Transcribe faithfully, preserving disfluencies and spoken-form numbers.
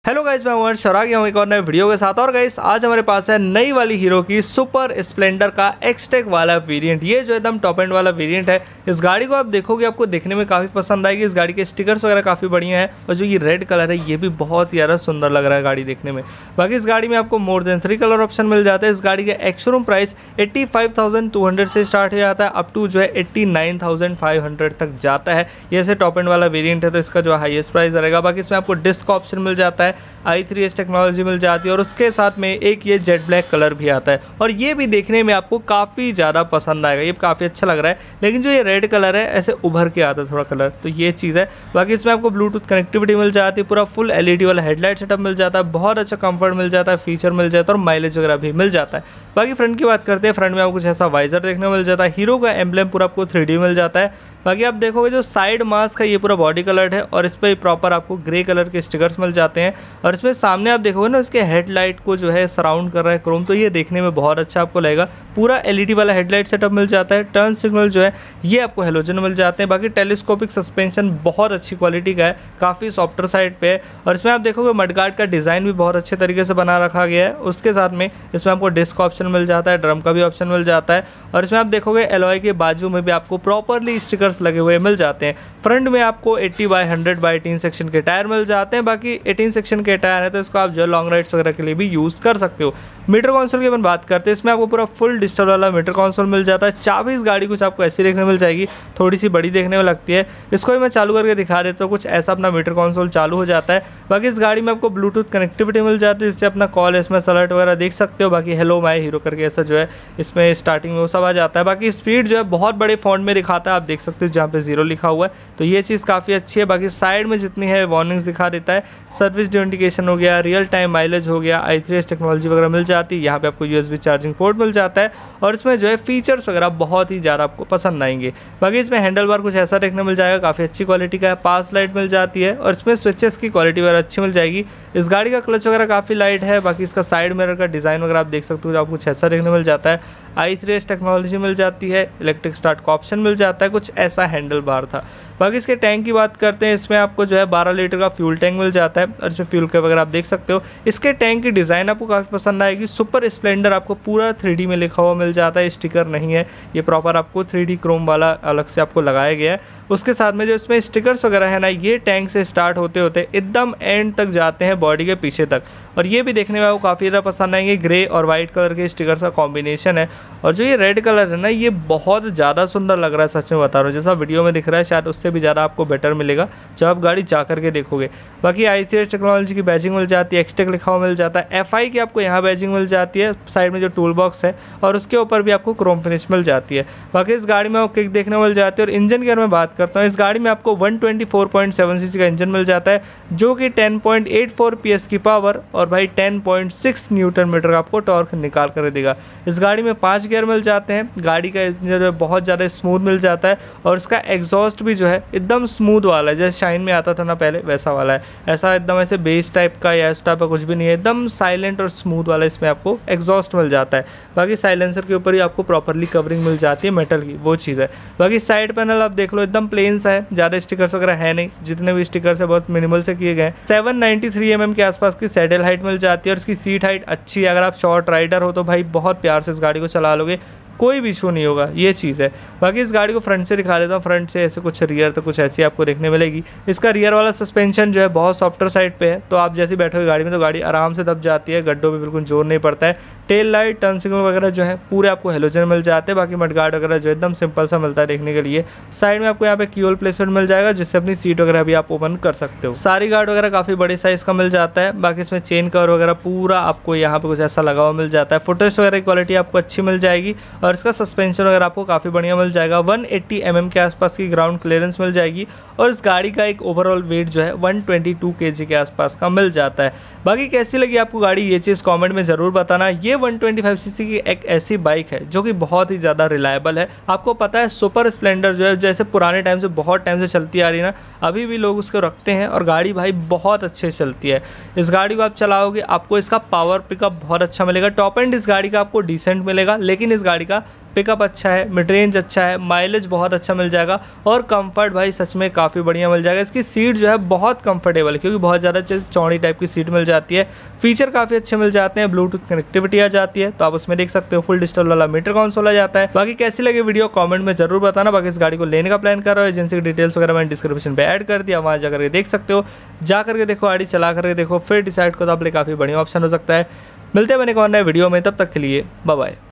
Hello guys, मैं उमर शरा गया हूँ एक और नए वीडियो के साथ। और गाइस आज हमारे पास है नई वाली हीरो की सुपर स्प्लेंडर का एक्सटेक वाला वेरिएंट। ये जो एकदम टॉप एंड वाला वेरिएंट है, इस गाड़ी को आप देखोगे आपको देखने में काफ़ी पसंद आएगी। इस गाड़ी के स्टिकर्स वगैरह काफ़ी बढ़िया है और जो ये रेड कलर है ये भी बहुत ज़्यादा सुंदर लग रहा है गाड़ी देखने में। बाकी इस गाड़ी में आपको more than three colour option मिल जाता है। इस गाड़ी का ex showroom price eighty five thousand two hundred से स्टार्ट हो जाता है अप टू जो है eighty nine thousand five hundred तक जाता है। ये ऐसे टॉप एंड वाला वेरिएंट है तो इसका जो हाईएस्ट प्राइस रहेगा। बाकी इसमें आपको डिस्क ऑप्शन मिल जाता है, आई थ्री एस टेक्नोलॉजी मिल जाती है और उसके साथ में एक ये जेट ब्लैक कलर भी आता है और ये भी देखने में आपको काफ़ी ज़्यादा पसंद आएगा। ये काफ़ी अच्छा लग रहा है, लेकिन जो ये रेड कलर है ऐसे उभर के आता है थोड़ा कलर, तो ये चीज़ है। बाकी इसमें आपको ब्लूटूथ कनेक्टिविटी मिल जाती है, पूरा फुल एलईडी वाला हेडलाइट सेटअप मिल जाता है, बहुत अच्छा कंफर्ट मिल जाता है, फीचर मिल जाता है और माइलेज वगैरह भी मिल जाता है। बाकी फ्रंट की बात करते हैं, फ्रंट में आपको कुछ ऐसा वाइजर देखने को मिल जाता है, हीरो का एम्ब्लेम पूरा आपको थ्री डी मिल जाता है। बाकी आप देखोगे जो साइड मास्क है ये पूरा बॉडी कलर्ड है और इस पर प्रॉपर आपको ग्रे कलर के स्टिकर्स मिल जाते हैं। और इसमें सामने आप देखोगे ना इसके हेडलाइट को जो है सराउंड कर रहा है क्रोम, तो ये देखने में बहुत अच्छा आपको लगेगा। पूरा एलईडी वाला हेडलाइट सेटअप मिल जाता है, टर्न सिग्नल जो है ये आपको हेलोजन मिल जाते हैं। बाकी टेलीस्कोपिक सस्पेंशन बहुत अच्छी क्वालिटी का है, काफ़ी सॉफ्टर साइड पे है और इसमें आप देखोगे मडगार्ड का डिज़ाइन भी बहुत अच्छे तरीके से बना रखा गया है। उसके साथ में इसमें आपको डिस्क ऑप्शन मिल जाता है, ड्रम का भी ऑप्शन मिल जाता है और इसमें आप देखोगे एलॉय के बाजू में भी आपको प्रॉपरली स्टिकर्स लगे हुए मिल जाते हैं। फ्रंट में आपको eighty by hundred by eighteen section के टायर मिल जाते हैं। बाकी एटीन सेक्शन के टायर है तो इसको आप जो है लॉन्ग राइड्स वगैरह के लिए भी यूज़ कर सकते हो। मीटर कंसोल की अपन बात करते हैं, इसमें आपको पूरा फुल डिजिटल वाला मीटर कंसोल मिल जाता है। चाबी इस गाड़ी कुछ आपको ऐसी देखने मिल जाएगी, थोड़ी सी बड़ी देखने में लगती है। इसको भी मैं चालू करके दिखा देता हूँ, कुछ ऐसा अपना मीटर कंसोल चालू हो जाता है। बाकी इस गाड़ी में आपको ब्लूटूथ कनेक्टिविटी मिल जाती है, जिससे अपना कॉल एसएमएस अलर्ट वगैरह देख सकते हो। बाकी हेलो माय हीरो करके ऐसा जो है इसमें स्टार्टिंग में वो सब आ जाता है। बाकी स्पीड जो है बहुत बड़े फॉन्ट में दिखाता है, आप देख सकते हो जहाँ पे जीरो लिखा हुआ है, तो ये चीज़ काफ़ी अच्छी है। बाकी साइड में जितनी है वार्निंग्स दिखा देता है, सर्विस ड्यू इंडिकेशन हो गया, रियल टाइम माइलेज हो गया, आई थ्री एस टेक्नोलॉजी वगैरह मिल जाती है। यहाँ पे आपको यूएसबी चार्जिंग पोर्ट मिल जाता है और इसमें जो है फीचर्स वगैरह बहुत ही ज़्यादा आपको पसंद आएंगे। बाकी इसमें हैंडल बार कुछ ऐसा देखने मिल जाएगा, काफ़ी अच्छी क्वालिटी का है, पास लाइट मिल जाती है और इसमें स्विचेस की क्वालिटी वगैरह अच्छी मिल जाएगी। इस गाड़ी का क्लच वगैरह काफ़ी लाइट है। बाकी इसका साइड मिरर का डिज़ाइन वगैरह आप देख सकते हो, आपको कुछ ऐसा देखने मिल जाता है। आई थ्री एस टेक्नोलॉजी मिल जाती है, इलेक्ट्रिक स्टार्ट का ऑप्शन मिल जाता है, कुछ ऐसा हैंडल बार था। बाकी इसके टैंक की बात करते हैं, इसमें आपको जो है बारह लीटर का फ्यूल टैंक मिल जाता है और इसमें फ्यूल के वगैरह आप देख सकते हो। इसके टैंक की डिज़ाइन आपको काफ़ी पसंद आएगी। सुपर स्प्लेंडर आपको पूरा थ्री डी में लिखा हुआ मिल जाता है, स्टिकर नहीं है, ये प्रॉपर आपको थ्री डी क्रोम वाला अलग से आपको लगाया गया है। उसके साथ में जो इसमें स्टिकर्स वगैरह है ना, ये टैंक से स्टार्ट होते होते एकदम एंड तक जाते हैं बॉडी के पीछे तक और ये भी देखने में आपको काफ़ी ज़्यादा पसंद आएंगे। ग्रे और वाइट कलर के स्टिकर्स का कॉम्बिनेशन है और जो ये रेड कलर है ना, ये बहुत ज़्यादा सुंदर लग रहा है, सच में बता रहा हूँ। जैसा वीडियो में दिख रहा है शायद उससे भी ज़्यादा आपको बेटर मिलेगा जब आप गाड़ी जा करके देखोगे। बाकी आई थ्री एस टेक्नोलॉजी की बैजिंग मिल जाती है, एक्सटेक लिखा हुआ मिल जाता है, एफ आई की आपको यहाँ बैजिंग मिल जाती है, साइड में जो टूल बॉक्स है और उसके ऊपर भी आपको क्रोम फिनिश मिल जाती है। बाकी इस गाड़ी में आपको किक देखने को मिल जाती है और इंजन की अगर मैं बात करता हूँ, इस गाड़ी में आपको one twenty four point seven CC का इंजन मिल जाता है, जो कि ten point eight four PS की पावर और भाई ten point six newton metre का आपको टॉर्क निकाल कर देगा। इस गाड़ी में पांच गियर मिल जाते हैं। गाड़ी का इंजन जो है बहुत ज़्यादा स्मूथ मिल जाता है और इसका एग्जॉस्ट भी जो है एकदम स्मूथ वाला है, जैसे शाइन में आता था ना पहले वैसा वाला है। ऐसा एकदम ऐसे बेस टाइप का या इस टाइप का कुछ भी नहीं है, एकदम साइलेंट और स्मूथ वाला इसमें आपको एग्जॉस्ट मिल जाता है। बाकी साइलेंसर के ऊपर ही आपको प्रॉपरली कवरिंग मिल जाती है मेटल की, वो चीज़ है। बाकी साइड पैनल आप देख लो एकदम प्लेन सा है, ज़्यादा स्टिकर्स वगैरह है नहीं, जितने भी स्टिकर्स है बहुत मिनिमल से किए गए। Seven ninety three M M के आसपास की सैडल हाइट मिल जाती है और इसकी सीट हाइट अच्छी है। अगर आप शॉर्ट राइडर हो तो भाई बहुत प्यार से इस गाड़ी को चला लोगे, कोई भी इशू नहीं होगा, ये चीज़ है। बाकी इस गाड़ी को फ्रंट से दिखा देता हूँ, फ्रंट से ऐसे कुछ, रियर तो कुछ ऐसी आपको देखने मिलेगी। इसका रियर वाला सस्पेंशन जो है बहुत सॉफ्टर साइड पे है, तो आप जैसे बैठोगे गाड़ी में तो गाड़ी आराम से दब जाती है, गड्ढों पे बिल्कुल जोर नहीं पड़ता है। टेल लाइट, टर्न सिग्नल वगैरह जो है पूरे आपको हेलोजन मिल जाते हैं। बाकी मडगार्ड वगैरह जो एकदम सिंपल सा मिलता है देखने के लिए। साइड में आपको यहाँ पे कीहोल प्लेसमेंट मिल जाएगा, जिससे अपनी सीट वगैरह भी आप ओपन कर सकते हो। सारी गार्ड वगैरह काफ़ी बड़े साइज़ का मिल जाता है। बाकी इसमें चेन कवर वगैरह पूरा आपको यहाँ पे कुछ ऐसा लगा हुआ मिल जाता है। फुटरेस्ट वगैरह की क्वालिटी आपको अच्छी मिल जाएगी और इसका सस्पेंशन वगैरह आपको काफ़ी बढ़िया मिल जाएगा। वन एट्टी एम एम के आसपास की ग्राउंड क्लियरेंस मिल जाएगी और इस गाड़ी का एक ओवरऑल वेट जो है वन ट्वेंटी टू केजी के आसपास का मिल जाता है। बाकी कैसी लगी आपको गाड़ी, ये चीज़ कमेंट में ज़रूर बताना। ये वन ट्वेंटी फाइव सीसी की एक ऐसी बाइक है जो कि बहुत ही ज़्यादा रिलायबल है। आपको पता है सुपर स्प्लेंडर जो है जैसे पुराने टाइम से बहुत टाइम से चलती आ रही है ना, अभी भी लोग उसको रखते हैं और गाड़ी भाई बहुत अच्छे से चलती है। इस गाड़ी को आप चलाओगे आपको इसका पावर पिकअप बहुत अच्छा मिलेगा। टॉप एंड इस गाड़ी का आपको डिसेंट मिलेगा, लेकिन इस गाड़ी का पिकअप अच्छा है, मिड रेंज अच्छा है, माइलेज बहुत अच्छा मिल जाएगा और कंफर्ट भाई सच में काफ़ी बढ़िया मिल जाएगा। इसकी सीट जो है बहुत कंफर्टेबल है क्योंकि बहुत ज़्यादा चौड़ी टाइप की सीट मिल जाती है। फीचर काफ़ी अच्छे मिल जाते हैं, ब्लूटूथ कनेक्टिविटी आ जाती है तो आप उसमें देख सकते हो। फुल डिजिटल वाला मीटर कंसोल आ जाता है। बाकी कैसी लगी वीडियो कमेंट में जरूर बताना। बाकी इस गाड़ी को लेने का प्लान कर रहा हो, एजेंसी की डिटेल्स वगैरह मैंने डिस्क्रिप्शन पे ऐड कर दिया, वहाँ जाकर के देख सकते हो। जा करके देखो, गाड़ी चला करके देखो, फिर डिसाइड करो, तो आप लिए काफ़ी बढ़िया ऑप्शन हो सकता है। मिलते हैं मैंने एक और नए वीडियो में, तब तक के लिए बाय बाय।